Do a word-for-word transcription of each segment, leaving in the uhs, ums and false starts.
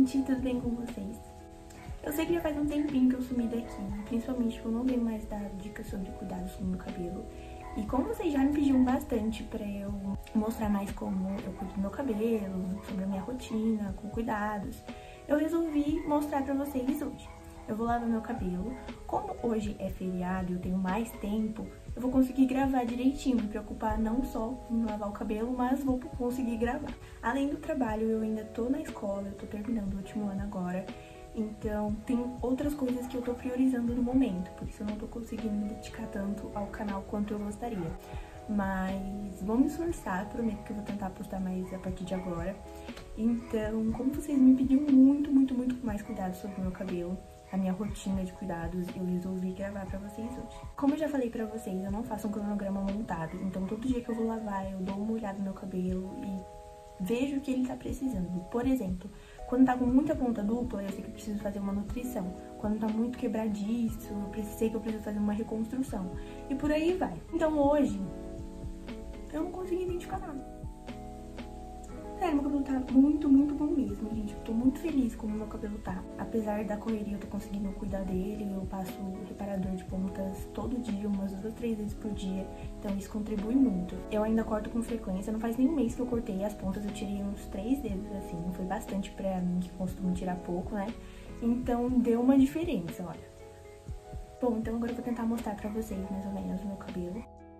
gente, tudo bem com vocês? Eu sei que já faz um tempinho que eu sumi daqui, principalmente que eu não venho mais dar dicas sobre cuidados com o meu cabelo. E como vocês já me pediram bastante pra eu mostrar mais como eu cuido do meu cabelo, sobre a minha rotina, com cuidados, eu resolvi mostrar pra vocês hoje. Eu vou lavar meu cabelo. Como hoje é feriado e eu tenho mais tempo, eu vou conseguir gravar direitinho, me preocupar não só em lavar o cabelo, mas vou conseguir gravar. Além do trabalho, eu ainda tô na escola, eu tô terminando o último ano agora, então tem outras coisas que eu tô priorizando no momento, por isso eu não tô conseguindo me dedicar tanto ao canal quanto eu gostaria. Mas vou me esforçar, prometo que eu vou tentar postar mais a partir de agora. Então, como vocês me pediram muito, muito, muito mais cuidado sobre o meu cabelo, a minha rotina de cuidados, eu resolvi gravar pra vocês hoje. Como eu já falei pra vocês, eu não faço um cronograma montado, então todo dia que eu vou lavar, eu dou uma olhada no meu cabelo e vejo o que ele tá precisando. Por exemplo, quando tá com muita ponta dupla, eu sei que eu preciso fazer uma nutrição. Quando tá muito quebradiço, eu sei que eu preciso fazer uma reconstrução. E por aí vai. Então hoje, eu não consegui identificar nada. Sério, meu cabelo tá muito, muito bom mesmo, gente. Eu tô muito feliz como meu cabelo tá. Apesar da correria, eu tô conseguindo cuidar dele. Eu passo reparador de pontas todo dia, umas duas, três vezes por dia. Então isso contribui muito. Eu ainda corto com frequência. Não faz nem um mês que eu cortei as pontas. Eu tirei uns três dedos, assim. Foi bastante pra mim, que costumo tirar pouco, né? Então deu uma diferença, olha. Bom, então agora eu vou tentar mostrar pra vocês mais ou menos o meu cabelo.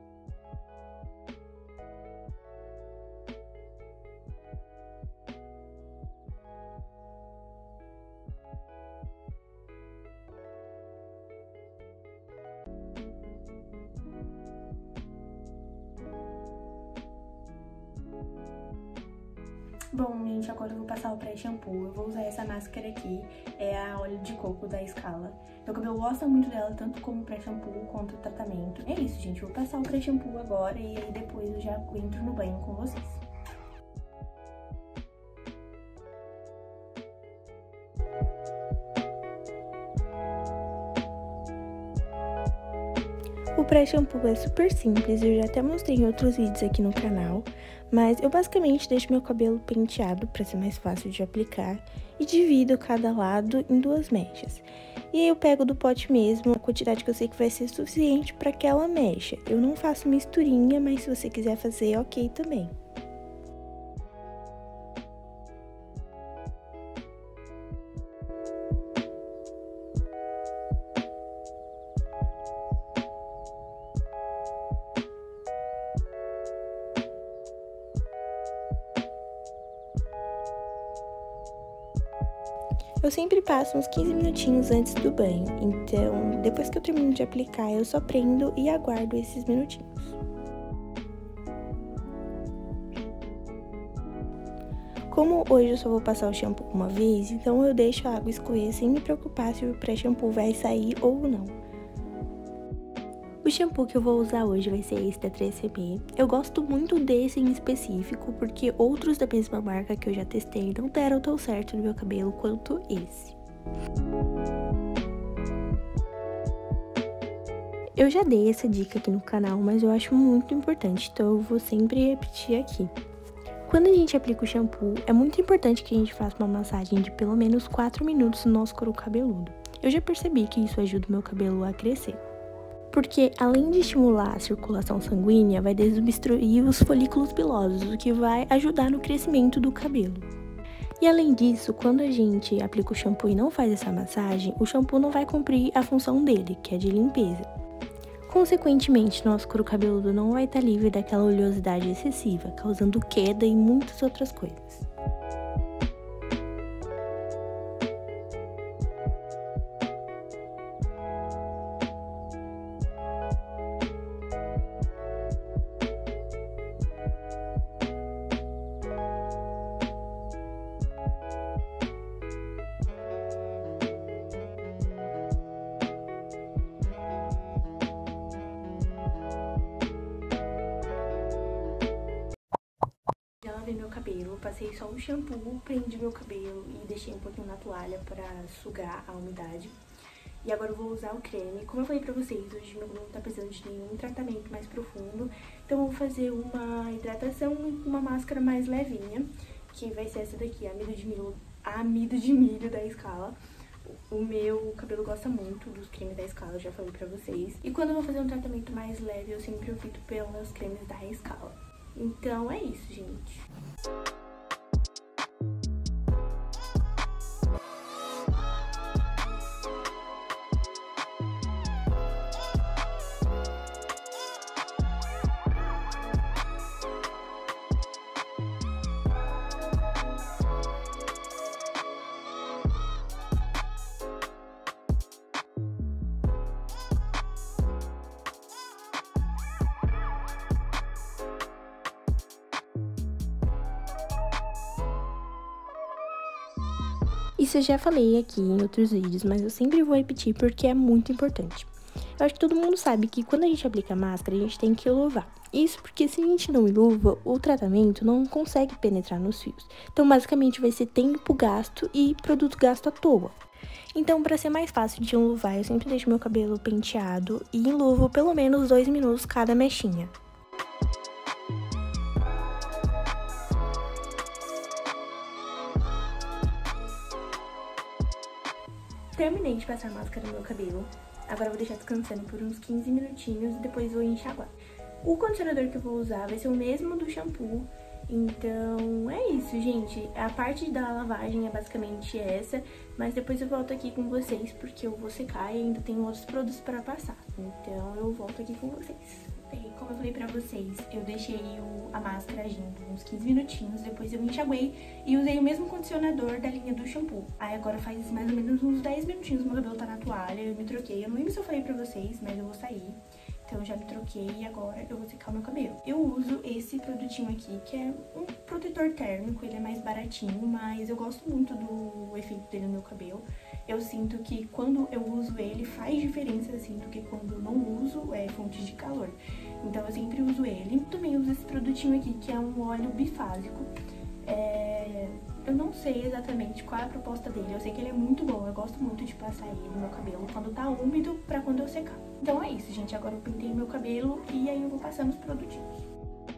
Bom, gente, agora eu vou passar o pré-shampoo. Eu vou usar essa máscara aqui, é a óleo de coco da Scala. Meu cabelo gosta muito dela, tanto como pré-shampoo quanto o tratamento. É isso, gente, eu vou passar o pré-shampoo agora e aí depois eu já entro no banho com vocês. O pré-shampoo é super simples, eu já até mostrei em outros vídeos aqui no canal, mas eu basicamente deixo meu cabelo penteado para ser mais fácil de aplicar e divido cada lado em duas mechas. E aí eu pego do pote mesmo a quantidade que eu sei que vai ser suficiente para aquela mecha. Eu não faço misturinha, mas se você quiser fazer, ok também. Eu sempre passo uns quinze minutinhos antes do banho, então depois que eu termino de aplicar, eu só prendo e aguardo esses minutinhos. Como hoje eu só vou passar o shampoo uma vez, então eu deixo a água escorrer sem me preocupar se o pré-shampoo vai sair ou não. O shampoo que eu vou usar hoje vai ser esse da três C M. Eu gosto muito desse em específico, porque outros da mesma marca que eu já testei não deram tão certo no meu cabelo quanto esse. Eu já dei essa dica aqui no canal, mas eu acho muito importante, então eu vou sempre repetir aqui. Quando a gente aplica o shampoo, é muito importante que a gente faça uma massagem de pelo menos quatro minutos no nosso couro cabeludo. Eu já percebi que isso ajuda o meu cabelo a crescer. Porque, além de estimular a circulação sanguínea, vai desobstruir os folículos pilosos, o que vai ajudar no crescimento do cabelo. E além disso, quando a gente aplica o shampoo e não faz essa massagem, o shampoo não vai cumprir a função dele, que é de limpeza. Consequentemente, nosso couro cabeludo não vai estar livre daquela oleosidade excessiva, causando queda e muitas outras coisas. Lavei meu cabelo, passei só um shampoo, prendi meu cabelo e deixei um pouquinho na toalha pra sugar a umidade. E agora eu vou usar o creme. Como eu falei pra vocês, hoje meu cabelo não tá precisando de nenhum tratamento mais profundo, então eu vou fazer uma hidratação e uma máscara mais levinha, que vai ser essa daqui, amido de Milo amido de milho da Scala. O meu cabelo gosta muito dos cremes da Scala, eu já falei pra vocês. E quando eu vou fazer um tratamento mais leve, eu sempre opto pelos cremes da Scala. Então é isso, gente. Isso eu já falei aqui em outros vídeos, mas eu sempre vou repetir porque é muito importante. Eu acho que todo mundo sabe que quando a gente aplica a máscara, a gente tem que iluvar. Isso porque se a gente não iluva, o tratamento não consegue penetrar nos fios. Então, basicamente, vai ser tempo gasto e produto gasto à toa. Então, para ser mais fácil de iluvar, eu sempre deixo meu cabelo penteado e enluvo pelo menos dois minutos cada mechinha. Terminei de passar máscara no meu cabelo. Agora eu vou deixar descansando por uns quinze minutinhos e depois vou enxaguar. O condicionador que eu vou usar vai ser o mesmo do shampoo. Então é isso, gente. A parte da lavagem é basicamente essa, mas depois eu volto aqui com vocês porque eu vou secar e ainda tenho outros produtos para passar. Então eu volto aqui com vocês. Bem, como eu falei pra vocês, eu deixei o, a máscara agindo uns quinze minutinhos, depois eu enxaguei e usei o mesmo condicionador da linha do shampoo. Aí agora faz mais ou menos uns dez minutinhos meu cabelo tá na toalha, eu me troquei. Eu não lembro se eu falei pra vocês, mas eu vou sair. Então eu já me troquei e agora eu vou secar o meu cabelo. Eu uso esse produtinho aqui, que é um protetor térmico, ele é mais baratinho, mas eu gosto muito do efeito dele no meu cabelo. Eu sinto que quando eu uso ele faz diferença, assim, do que quando eu não uso é, fontes de calor. Então eu sempre uso ele. Também uso esse produtinho aqui, que é um óleo bifásico. É... Eu não sei exatamente qual é a proposta dele, eu sei que ele é muito bom, eu gosto muito de passar ele no meu cabelo quando tá úmido pra quando eu secar. Então é isso, gente, agora eu pintei meu cabelo e aí eu vou passando os produtinhos.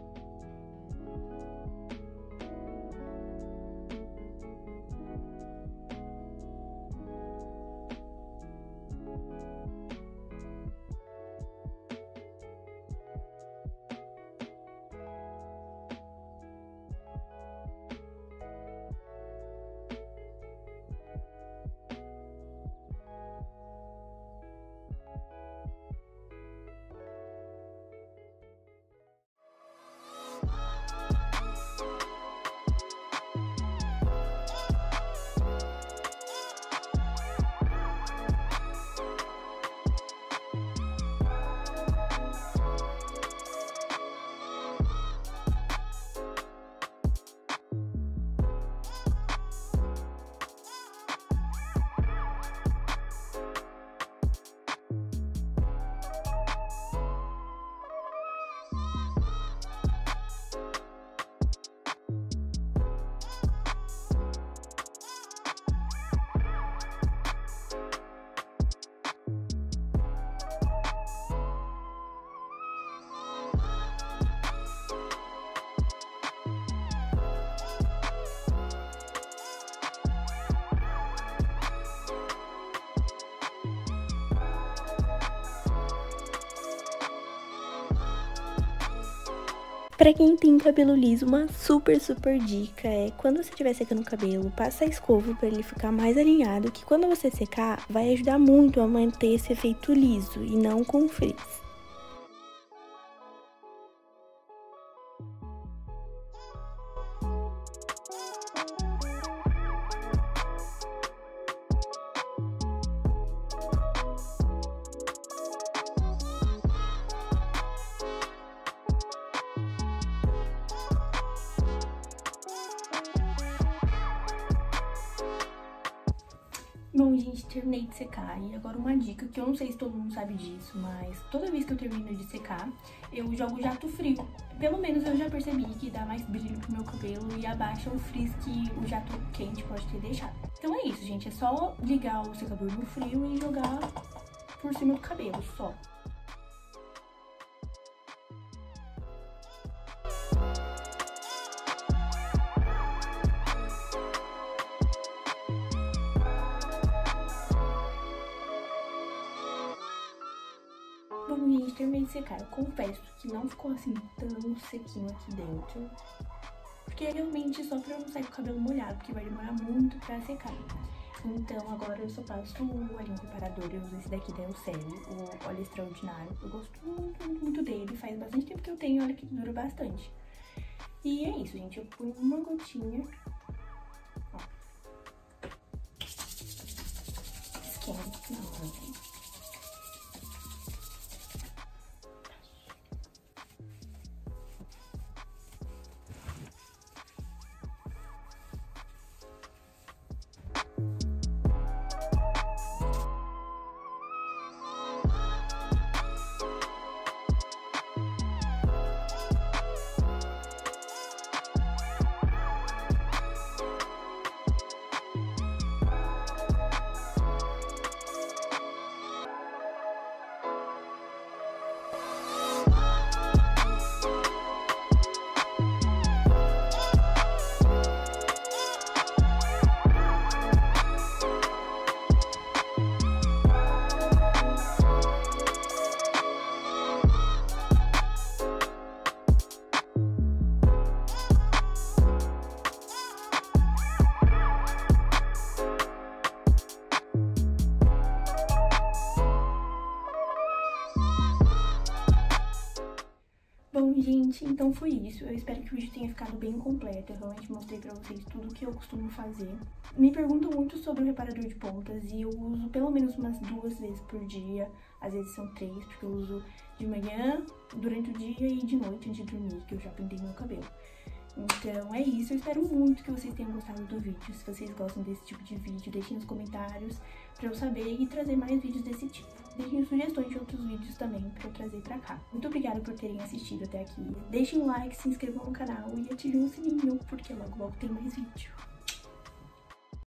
Pra quem tem cabelo liso, uma super, super dica é quando você estiver secando o cabelo, passa a escova pra ele ficar mais alinhado, que quando você secar, vai ajudar muito a manter esse efeito liso e não com frizz. Bom, gente, terminei de secar e agora uma dica que eu não sei se todo mundo sabe disso, mas toda vez que eu termino de secar, eu jogo jato frio. Pelo menos eu já percebi que dá mais brilho pro meu cabelo e abaixa o frizz que o jato quente pode ter deixado. Então é isso, gente, é só ligar o secador no frio e jogar por cima do cabelo, só. Bom, gente, terminei de secar. Eu confesso que não ficou assim tão sequinho aqui dentro, porque é realmente só pra eu não sair com o cabelo molhado, porque vai demorar muito pra secar. Então agora eu só passo o olhinho reparador. Eu uso esse daqui da Elseve, o óleo extraordinário. Eu gosto muito, muito, muito dele. Faz bastante tempo que eu tenho, olha que dura bastante. E é isso, gente. Eu ponho uma gotinha. Ó. Esquenta na hora. Bom, gente, então foi isso. Eu espero que o vídeo tenha ficado bem completo. Eu realmente mostrei pra vocês tudo o que eu costumo fazer. Me perguntam muito sobre o reparador de pontas e eu uso pelo menos umas duas vezes por dia. Às vezes são três, porque eu uso de manhã, durante o dia e de noite antes de dormir, que eu já pintei meu cabelo. Então é isso, eu espero muito que vocês tenham gostado do vídeo. Se vocês gostam desse tipo de vídeo, deixem nos comentários pra eu saber e trazer mais vídeos desse tipo. Deixem sugestões de outros vídeos também pra eu trazer pra cá. Muito obrigada por terem assistido até aqui. Deixem um like, se inscrevam no canal e ativem o sininho, porque logo logo tem mais vídeo.